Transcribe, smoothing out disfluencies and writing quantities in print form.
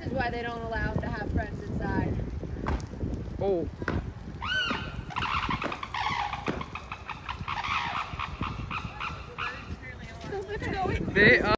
is why they don't allow him to have friends inside. Oh. So let's go inside. They